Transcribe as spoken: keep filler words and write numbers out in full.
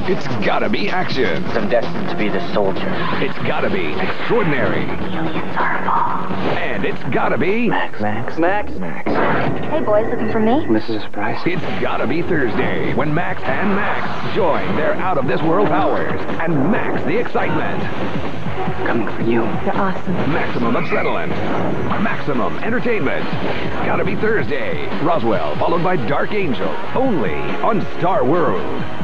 It's gotta be action. I'm destined to be the soldier. It's gotta be extraordinary. Aliens are involved. And it's gotta be... Max. Max. Max. Max. Hey, boys, looking for me? This is a surprise. It's gotta be Thursday when Max and Max join their out-of-this-world powers and max the excitement. Coming for you. You're awesome. Maximum adrenaline. Maximum entertainment. It's gotta be Thursday. Roswell, followed by Dark Angel. Only on Star World.